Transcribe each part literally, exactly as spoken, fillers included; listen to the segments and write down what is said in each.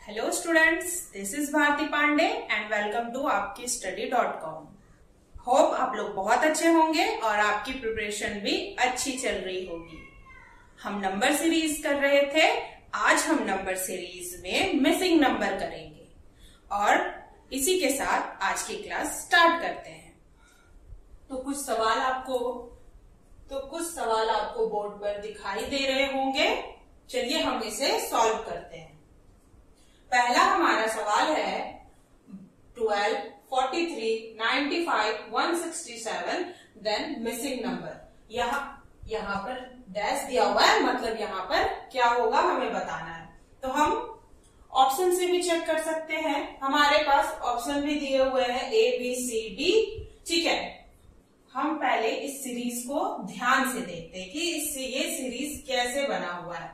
Hello students, this is Bharti Pandey and welcome to आपकी study dot com. Hope आप लोग बहुत अच्छे होंगे और आपकी प्रिपरेशन भी अच्छी चल रही होगी। हम नंबर सीरीज कर रहे थे, आज हम नंबर सीरीज में मिसिंग नंबर करेंगे और इसी के साथ आज की क्लास स्टार्ट करते हैं। तो कुछ सवाल आपको तो कुछ सवाल आपको बोर्ड पर दिखाई दे रहे होंगे। चलिए हम इसे सॉल्व करते हैं। पहला हमारा सवाल है twelve, forty three, ninety five, one sixty seven, then missing number. यहाँ यहाँ पर डैश दिया हुआ है, मतलब यहाँ पर क्या होगा हमें बताना है। तो हम ऑप्शन से भी चेक कर सकते हैं, हमारे पास ऑप्शन भी दिए हुए हैं ए बी सी डी। ठीक है, हम पहले इस सीरीज को ध्यान से देखते हैं कि इससे ये सीरीज कैसे बना हुआ है।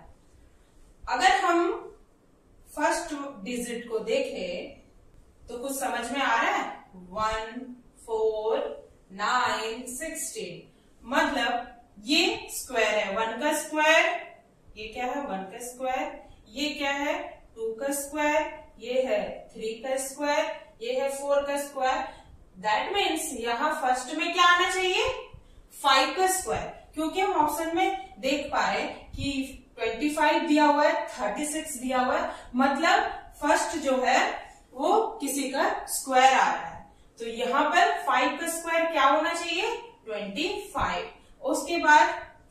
अगर हम फर्स्ट डिजिट को देखें तो कुछ समझ में आ रहा है। वन, फोर, नाइन, सिक्सटीन, मतलब ये स्क्वायर है, वन का स्क्वायर, ये क्या है वन का स्क्वायर, ये क्या है टू का स्क्वायर, ये है थ्री का स्क्वायर, ये है फोर का स्क्वायर। दैट मीन्स यहाँ फर्स्ट में क्या आना चाहिए फाइव का स्क्वायर, क्योंकि हम ऑप्शन में देख पा रहे हैं कि पच्चीस दिया हुआ है, छत्तीस दिया हुआ है, मतलब फर्स्ट जो है वो किसी का स्क्वायर आ रहा है। तो यहाँ पर फाइव का स्क्वायर क्या होना चाहिए पच्चीस। उसके बाद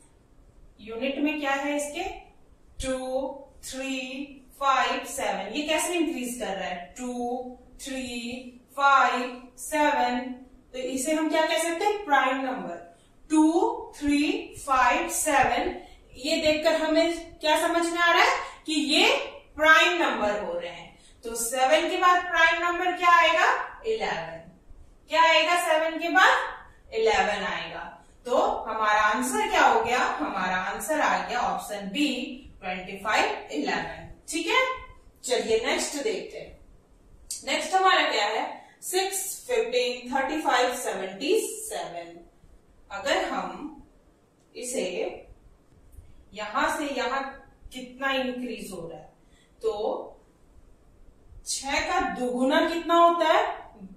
यूनिट में क्या है इसके टू, थ्री, फाइव, सेवन। ये कैसे इंक्रीज कर रहा है टू, थ्री, फाइव, सेवन। तो इसे हम क्या कह सकते हैं prime number. Two, three, five, seven, ये देखकर हमें क्या समझ में आ रहा है कि ये प्राइम नंबर हो रहे हैं। तो सेवन के बाद प्राइम नंबर क्या आएगा इलेवन। क्या आएगा सेवन के बाद इलेवन आएगा। तो हमारा आंसर क्या हो गया, हमारा आंसर आ गया option B twenty five, eleven. ठीक है, चलिए नेक्स्ट देखते हैं। नेक्स्ट हमारा क्या है six, fifteen, thirty five, seventy seven. अगर हम इसे यहां से यहां कितना इंक्रीज हो रहा है, तो छह का दुगुना कितना होता है,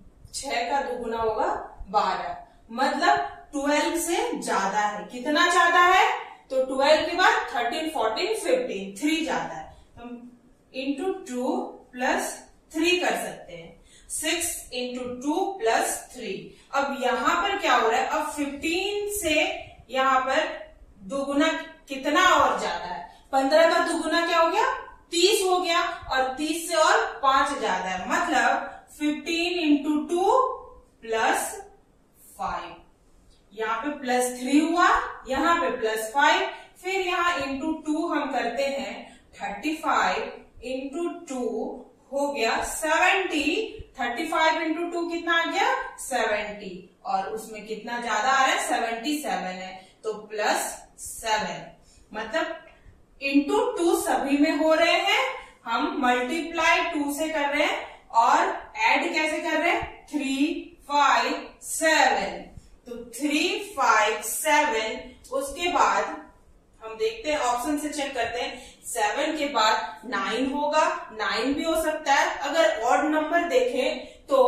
छह का दुगुना होगा बारह, मतलब ट्वेल्व से ज्यादा है। कितना ज्यादा है तो ट्वेल्व के बाद थर्टीन, फोर्टीन, फिफ्टीन, थ्री ज्यादा है। हम इंटू टू प्लस थ्री कर सकते हैं। Six into two plus three. अब यहाँ पर क्या हो रहा है, अब फिफ्टीन से यहाँ पर दुगुना कितना और ज्यादा है, पंद्रह का दुगुना क्या हो गया तीस हो गया, और तीस से और पांच ज्यादा है, मतलब fifteen into two plus five. यहाँ पे प्लस थ्री हुआ, यहाँ पे प्लस फाइव, फिर यहाँ इंटू टू हम करते हैं थर्टी फाइव इंटू टू हो गया seventy. Thirty five into two कितना आ गया सेवेंटी, और उसमें कितना ज्यादा आ रहा है सेवेंटी सेवन है, तो प्लस सेवन, मतलब इंटू टू सभी में हो रहे हैं। हम मल्टीप्लाई टू से कर रहे हैं और ऐड कैसे कर रहे हैं थ्री, फाइव, सेवन। तो थ्री, फाइव, सेवन। उसके बाद हम देखते हैं, ऑप्शन से चेक करते हैं, सेवन के बाद नाइन होगा, नाइन भी हो सकता है। अगर ऑड नंबर देखें तो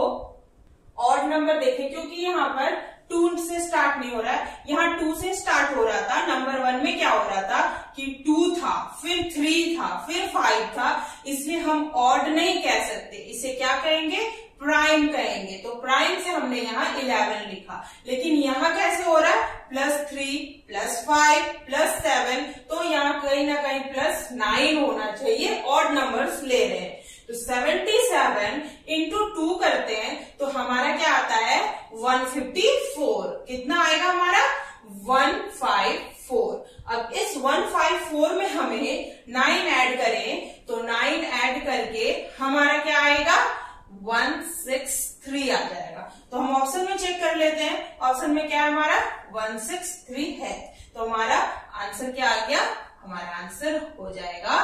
ऑड नंबर देखें, क्योंकि यहाँ पर टू से स्टार्ट नहीं हो रहा है, यहाँ टू से स्टार्ट हो रहा था। नंबर वन में क्या हो रहा था कि टू था, फिर थ्री था, फिर फाइव था, इसलिए हम ऑड नहीं कह सकते, इसे क्या कहेंगे प्राइम कहेंगे। तो प्राइम से हमने यहाँ इलेवन लिखा, लेकिन यहाँ कैसे हो रहा है plus three, plus five, plus seven, तो यहाँ कहीं ना कहीं प्लस नाइन होना चाहिए, ऑड नंबर्स ले रहे हैं। तो सेवेंटी सेवन इंटू टू करते हैं तो हमारा क्या आता है वन फिफ्टी फोर। कितना आएगा हमारा वन फिफ्टी फोर। अब इस वन फिफ्टी फोर में हमें नाइन ऐड करें तो नाइन ऐड करके हमारा क्या आएगा वन सिक्सटी थ्री आ जाएगा। तो हम ऑप्शन में चेक कर लेते हैं, ऑप्शन में क्या है हमारा वन सिक्सटी थ्री है। तो हमारा आंसर क्या आ गया, हमारा आंसर हो जाएगा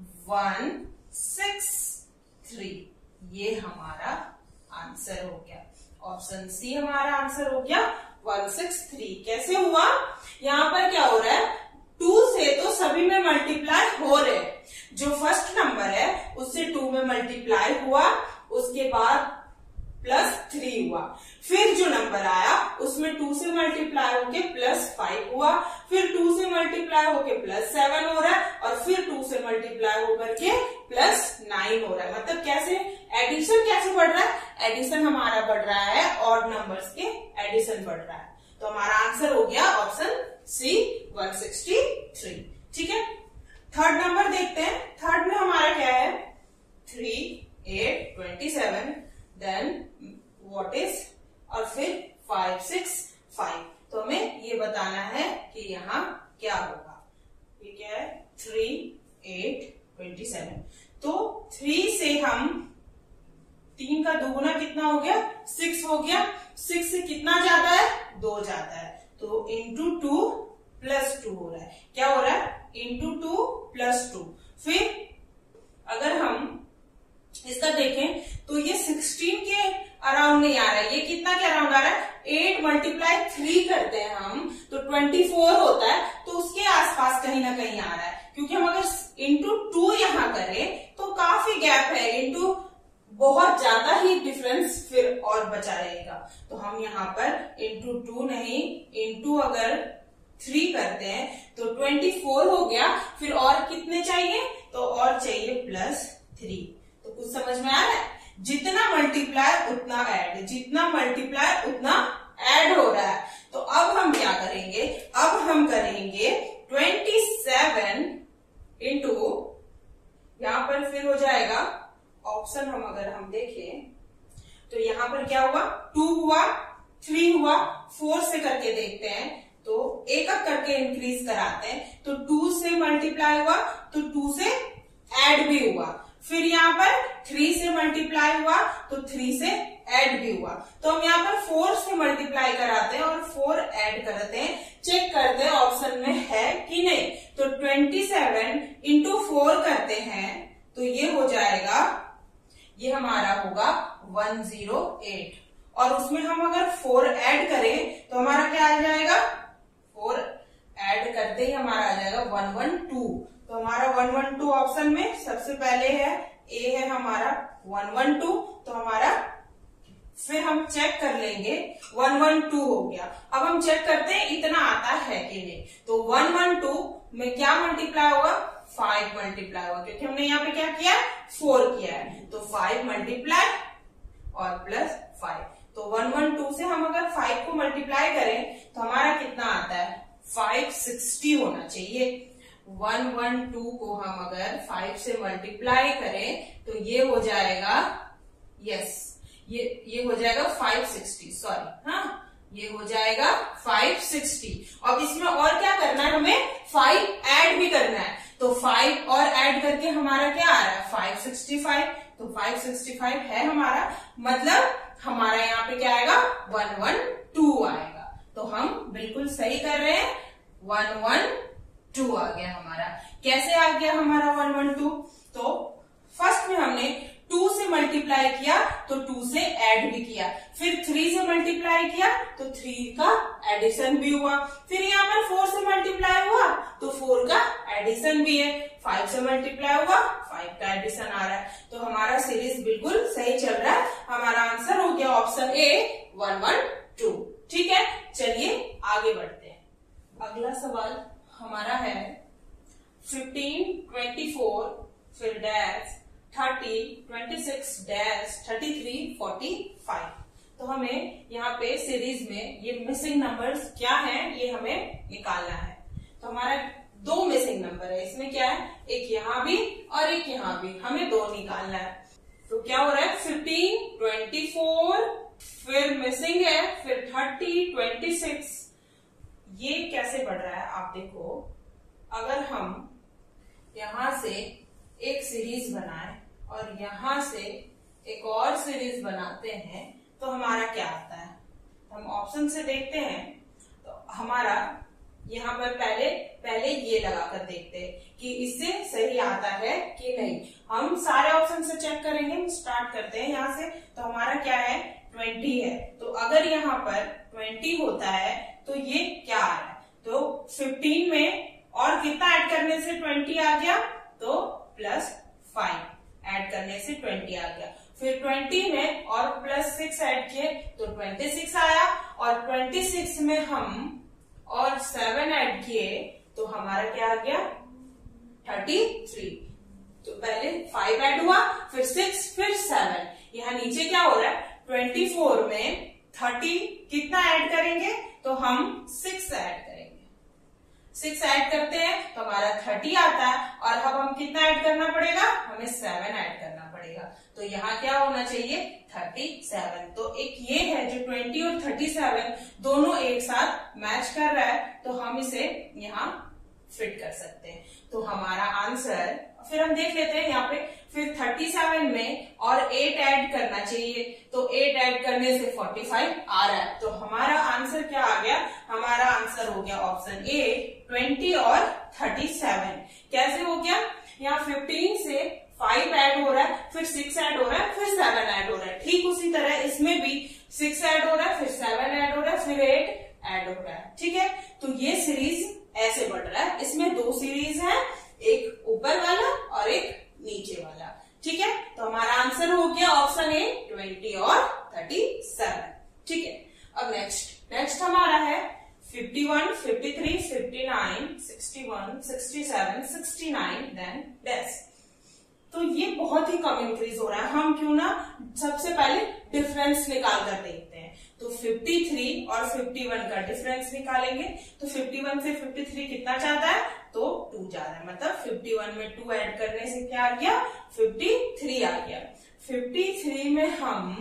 वन सिक्सटी थ्री। ये हमारा आंसर हो गया, ऑप्शन सी हमारा आंसर हो गया वन सिक्सटी थ्री। कैसे हुआ, यहाँ पर क्या हो रहा है टू से तो सभी में मल्टीप्लाई हो रहे हैं, जो फर्स्ट नंबर है उससे टू में मल्टीप्लाई मल्टीप्लाई हुआ, उसके बाद प्लस थ्री हुआ, फिर जो नंबर आया उसमें टू से मल्टीप्लाई होके प्लस फाइव हुआ, फिर टू से मल्टीप्लाई होके प्लस सेवन हो रहा है, और फिर टू से मल्टीप्लाई होकर के प्लस नाइन हो रहा है। मतलब कैसे एडिशन कैसे बढ़ रहा है? एडिशन हमारा बढ़ रहा है, ऑड नंबर्स के एडिशन बढ़ रहा है। तो हमारा आंसर हो गया option C one sixty three. ठीक है, थर्ड नंबर देखते हैं। थर्ड में हमारा क्या है? Three, eight, twenty seven, then what is, और फिर फाइव, सिक्स, फाइव। तो हमें ये बताना है कि यहाँ क्या होगा। ये क्या है? Three, eight, twenty seven. तो थ्री से हम तीन का दोगुना कितना हो गया? सिक्स हो गया। सिक्स से कितना जाता है? दो जाता है। तो इंटू टू प्लस टू हो रहा है। क्या हो रहा है? Into two plus two. फिर अगर हम इसका देखें तो ये सिक्सटीन के अराउंड नहीं आ रहा है। ये कितना के अराउंड आ रहा है? एट मल्टीप्लाई थ्री करते हैं हम तो ट्वेंटी फोर होता है, तो उसके आसपास कहीं ना कहीं आ रहा है। क्योंकि हम अगर इंटू टू यहां करें तो काफी गैप है, इंटू बहुत ज्यादा ही डिफरेंस फिर और बचा रहेगा। तो हम यहाँ पर इंटू टू नहीं, इंटू अगर थ्री करते हैं तो ट्वेंटी फोर हो गया। फिर और कितने चाहिए? तो और चाहिए प्लस थ्री। तो कुछ समझ में आ रहा है? जितना मल्टीप्लाई उतना ऐड, जितना मल्टीप्लाई उतना ऐड हो रहा है। तो अब हम क्या करेंगे? अब हम करेंगे ट्वेंटी सेवन इंटू, यहां पर फिर हो जाएगा ऑप्शन, हम अगर हम देखें तो यहां पर क्या हुआ? टू हुआ, थ्री हुआ, फोर से करके देखते हैं तो एक एक करके इंक्रीज कराते हैं। तो टू से मल्टीप्लाई हुआ तो टू से ऐड भी हुआ, फिर यहाँ पर थ्री से मल्टीप्लाई हुआ तो थ्री से ऐड भी हुआ। तो हम यहाँ पर फोर से मल्टीप्लाई कराते हैं और फोर ऐड करते हैं, चेक करते हैं ऑप्शन में है कि नहीं। तो ट्वेंटी सेवन इंटू फोर करते हैं तो ये हो जाएगा, ये हमारा होगा वन जीरो एट, और उसमें हम अगर फोर ऐड करें तो हमारा क्या आ जाएगा? फोर ऐड करते ही हमारा आ जाएगा वन वन टू। तो हमारा वन वन टू ऑप्शन में सबसे पहले है, ए है हमारा वन वन टू। तो हमारा फिर हम चेक कर लेंगे, वन वन टू हो गया। अब हम चेक करते हैं इतना आता है कि नहीं। तो वन वन टू में क्या मल्टीप्लाई होगा? फाइव मल्टीप्लाई होगा, क्योंकि हमने यहाँ पे क्या किया? फोर किया है। तो फाइव मल्टीप्लाई और प्लस फाइव। तो वन वन टू से हम अगर फाइव को मल्टीप्लाई करें तो हमारा कितना आता है? फाइव सिक्सटी होना चाहिए। वन वन टू को हम अगर फाइव से मल्टीप्लाई करें तो ये हो जाएगा, यस ये ये हो जाएगा फाइव सिक्सटी, सॉरी हाँ ये हो जाएगा फाइव सिक्सटी। अब इसमें और क्या करना है? हमें फाइव ऐड भी करना है। तो फाइव और ऐड करके हमारा क्या आ रहा है? Five sixty five. तो फाइव सिक्सटी फाइव है हमारा, मतलब हमारा यहाँ पे क्या आएगा? वन वन टू आएगा। तो हम बिल्कुल सही कर रहे हैं, वन वन टू आ गया हमारा। कैसे आ गया हमारा वन वन टू? तो फर्स्ट में हमने टू से मल्टीप्लाई किया तो टू से ऐड भी किया, फिर थ्री से मल्टीप्लाई किया तो थ्री का एडिशन भी हुआ, फिर यहाँ पर फोर से मल्टीप्लाई हुआ तो फोर का एडिशन भी है, फाइव से मल्टीप्लाई हुआ फाइव का एडिशन आ रहा है। तो हमारा सीरीज बिल्कुल सही चल रहा है। हमारा आंसर हो गया option A one one two. ठीक है, चलिए आगे बढ़ते हैं। अगला सवाल हमारा है फिफ्टीन, ट्वेंटी फोर, फिर dash, thirty, twenty six, dash, thirty three, forty five. तो हमें यहाँ पे सीरीज में ये मिसिंग नंबर्स क्या हैं ये हमें निकालना है। तो हमारा दो मिसिंग नंबर है, इसमें क्या है? एक यहाँ भी और एक यहाँ भी, हमें दो निकालना है। तो क्या हो रहा है? फिफ्टीन, ट्वेंटी फोर, फिर मिसिंग है, फिर थर्टी, ट्वेंटी सिक्स। ये कैसे बढ़ रहा है आप देखो। अगर हम यहां से एक सीरीज बनाए और यहां से एक और सीरीज बनाते हैं तो हमारा क्या आता है? हम ऑप्शन से देखते हैं तो हमारा यहाँ पर पहले पहले ये लगाकर देखते हैं कि इससे सही आता है कि नहीं। हम सारे ऑप्शन से चेक करेंगे। हम स्टार्ट करते हैं यहाँ से। तो हमारा क्या है? ट्वेंटी है। तो अगर यहाँ पर ट्वेंटी होता है तो ये क्या आ रहा है? तो फिफ्टीन में और कितना ऐड करने से ट्वेंटी आ गया? तो प्लस फाइव ऐड करने से ट्वेंटी आ गया। फिर ट्वेंटी में और प्लस सिक्स ऐड किए तो ट्वेंटी सिक्स आया, और ट्वेंटी सिक्स में हम और सेवन ऐड किए तो हमारा क्या आ गया थर्टी थ्री। तो पहले फाइव ऐड हुआ, फिर सिक्स, फिर सेवन। यहाँ नीचे क्या हो रहा है, ट्वेंटी फोर में थर्टी कितना ऐड करेंगे तो हम सिक्स ऐड करेंगे। सिक्स ऐड करते हैं तो हमारा थर्टी आता है, और अब हम कितना ऐड करना पड़ेगा, हमें सेवन ऐड करना पड़ेगा। तो यहाँ क्या होना चाहिए थर्टी सेवन। तो एक ये है जो ट्वेंटी और थर्टी सेवन दोनों एक साथ मैच कर रहा है, तो हम इसे यहाँ फिट कर सकते हैं। तो हमारा आंसर, फिर हम देख लेते हैं यहाँ पे, फिर थर्टी सेवन में और एट ऐड करना चाहिए, तो एट ऐड करने से फोर्टी फाइव आ रहा है। तो हमारा आंसर क्या आ गया, हमारा आंसर हो गया ऑप्शन ए ट्वेंटी और थर्टी सेवन। कैसे हो गया, यहाँ फिफ्टीन से फाइव ऐड हो रहा है, फिर सिक्स ऐड हो रहा है, फिर सेवन ऐड हो रहा है। ठीक उसी तरह इसमें भी सिक्स ऐड हो रहा है, फिर सेवन ऐड हो रहा है, फिर एट ऐड हो रहा है। ठीक है, तो ये सीरीज ऐसे बढ़ रहा है। इसमें दो सीरीज है, एक ऊपर वाला और एक नीचे वाला। ठीक है, तो हमारा आंसर हो गया ऑप्शन ए ट्वेंटी और थर्टी सेवन। ठीक है, अब नेक्स्ट नेक्स्ट हमारा है fifty one, fifty three, fifty nine, sixty one, sixty seven, sixty nine, then dash. तो ये बहुत ही कम इंक्रीज हो रहा है। हम क्यों ना सबसे पहले डिफरेंस निकाल कर देखते हैं। तो फिफ्टी थ्री और फिफ्टी वन का डिफरेंस निकालेंगे। तो फिफ्टी वन से फिफ्टी थ्री कितना जाता है, तो टू जाता है। मतलब फिफ्टी वन में टू ऐड करने से क्या आ गया, फिफ्टी थ्री आ गया। फिफ्टी थ्री में हम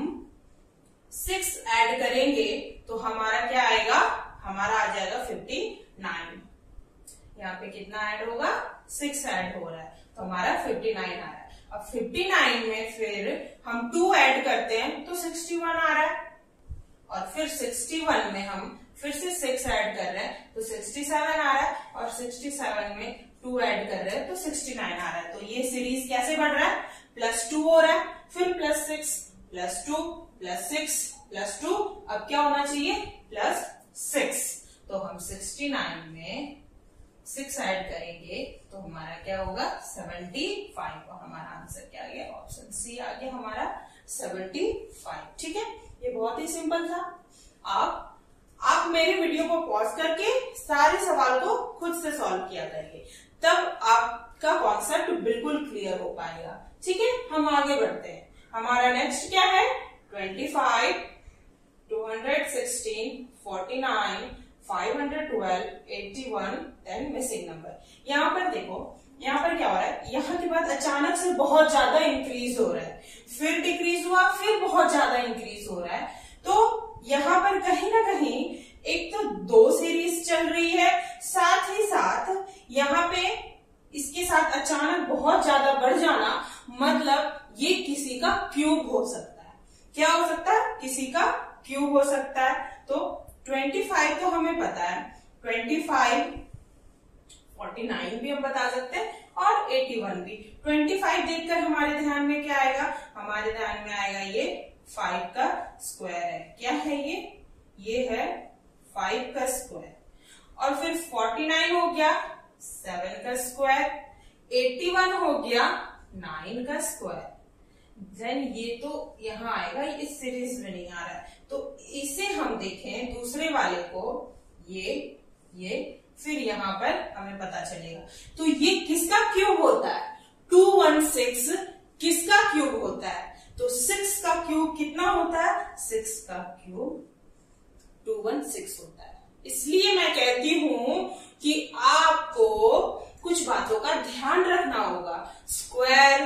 सिक्स ऐड करेंगे तो हमारा क्या आएगा, हमारा आ जाएगा फिफ्टी नाइन। यहाँ पे कितना ऐड होगा, सिक्स ऐड हो रहा है, तो हमारा फिफ्टी नाइन आ रहा है। अब फिफ्टी नाइन में फिर हम टू ऐड करते हैं तो सिक्सटी वन आ रहा है, और फिर सिक्सटी वन में हम फिर से सिक्स ऐड कर रहे हैं तो सिक्सटी सेवन आ रहा है, और सिक्सटी सेवन में टू ऐड कर रहे हैं तो सिक्सटी नाइन आ रहा है। तो ये सीरीज कैसे बढ़ रहा है, प्लस टू हो रहा है, फिर plus six, plus two, plus six, plus two, अब क्या होना चाहिए प्लस सिक्स। तो हम सिक्सटी नाइन में सिक्स ऐड करेंगे तो हमारा क्या होगा सेवेंटी फाइव, और हमारा आंसर क्या आ गया, ऑप्शन सी आ गया हमारा सेवेंटी फाइव। ठीक है, ये बहुत ही सिंपल था। आप आप मेरे वीडियो को पॉज करके सारे सवाल को खुद से सॉल्व किया करिए, तब आपका कॉन्सेप्ट बिल्कुल क्लियर हो पाएगा। ठीक है, हम आगे बढ़ते हैं। हमारा नेक्स्ट क्या है, twenty five, two hundred sixteen, forty nine, five hundred twelve, eighty one, then missing number. यहाँ पर देखो, यहाँ पर क्या हो रहा है, यहाँ के बाद अचानक से बहुत ज्यादा इंक्रीज हो रहा है, फिर डिक्रीज हुआ, फिर बहुत ज्यादा इंक्रीज हो रहा है। तो यहाँ पर कहीं ना कहीं एक तो दो सीरीज चल रही है, साथ ही साथ यहाँ पे इसके साथ अचानक बहुत ज्यादा बढ़ जाना, मतलब ये किसी का क्यूब हो सकता है। क्या हो सकता है, किसी का क्यूब हो सकता है। तो ट्वेंटी फाइव तो हमें पता है, ट्वेंटी फाइव, फोर्टी नाइन भी हम बता सकते हैं, और एटी वन भी। ट्वेंटी फाइव देखकर हमारे ध्यान में क्या आएगा, हमारे ध्यान में आएगा ये फाइव का स्क्वायर है। क्या है ये, ये है फाइव का स्क्वायर। और फिर फोर्टी नाइन हो गया सेवन का स्क्वायर, एटी वन हो गया नाइन का स्क्वायर। देन ये तो यहाँ आएगा, इस सीरीज में नहीं आ रहा है, तो इसे हम देखें दूसरे वाले को, ये ये फिर यहाँ पर हमें पता चलेगा। तो ये किसका क्यूब होता है, टू वन सिक्स किसका क्यूब होता है, तो सिक्स का क्यूब कितना होता है, सिक्स का क्यूब टू वन सिक्स होता है। इसलिए मैं कहती हूं कि आपको कुछ बातों का ध्यान रखना होगा। स्क्वायर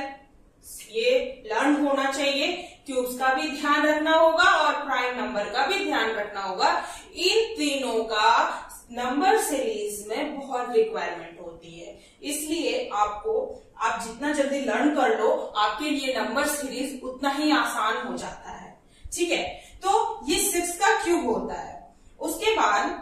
ये लर्न होना चाहिए, क्यूब्स का भी ध्यान रखना होगा, और प्राइम नंबर का भी ध्यान रखना होगा। इन तीनों का नंबर सीरीज में बहुत रिक्वायरमेंट होती है, इसलिए आपको आप जितना जल्दी लर्न कर लो, आपके लिए नंबर सीरीज उतना ही आसान हो जाता है। ठीक है, तो ये सिक्स का क्यूब होता है। उसके बाद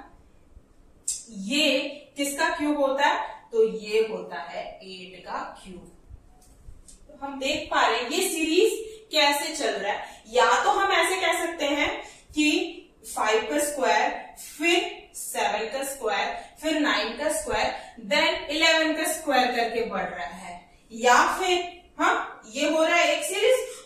ये किसका क्यूब होता है, तो ये होता है एट का क्यूब। तो हम देख पा रहे हैं ये सीरीज कैसे चल रहा है। या तो हम ऐसे कह सकते हैं कि फाइव का स्क्वायर, फिर सेवन का स्क्वायर, फिर नाइन का स्क्वायर, देन इलेवन का स्क्वायर करके बढ़ रहा है। या फिर हाँ ये हो रहा है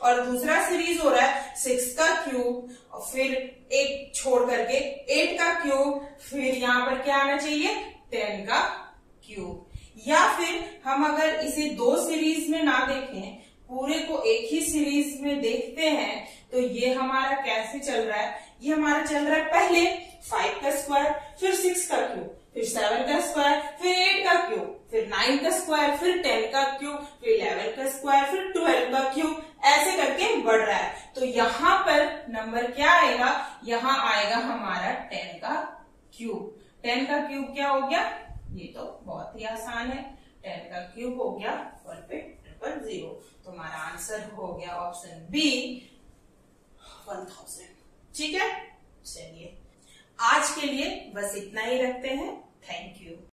और दूसरा सीरीज हो रहा है सिक्स का क्यूब और फिर एक छोड़ करके एट का क्यूब, फिर यहाँ पर क्या आना चाहिए टेन का क्यूब। या फिर हम अगर इसे दो सीरीज में ना देखें, पूरे को एक ही सीरीज में देखते हैं, तो ये हमारा कैसे चल रहा है, ये हमारा चल रहा है पहले फाइव का स्क्वायर, फिर सिक्स का क्यूब, फिर सेवन का स्क्वायर, फिर एट का क्यूब, फिर नाइन का स्क्वायर, फिर टेन का क्यूब, फिर इलेवन का स्क्वायर, फिर ट्वेल्व का क्यूब, ऐसे करके बढ़ रहा है। तो यहाँ पर नंबर क्या आएगा, यहाँ आएगा हमारा टेन का क्यूब। टेन का क्यूब क्या हो गया, ये तो बहुत ही आसान है, टेन का क्यूब हो गया वन पे ट्रिपल जीरो। तो हमारा आंसर हो गया ऑप्शन बी वन थाउजेंड। ठीक है, चलिए आज के लिए बस इतना ही रखते हैं। Thank you.